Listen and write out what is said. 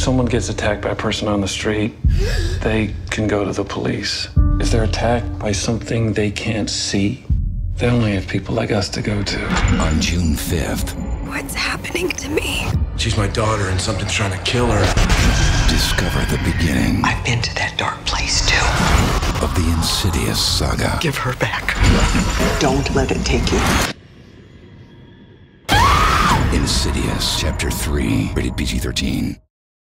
someone gets attacked by a person on the street, they can go to the police. If they're attacked by something they can't see, they only have people like us to go to. On June 5th. What's happening to me? She's my daughter and something's trying to kill her. Discover the beginning. I've been to that dark place too. Of the Insidious saga. Give her back. Don't let it take you. Insidious, Chapter 3, rated PG-13.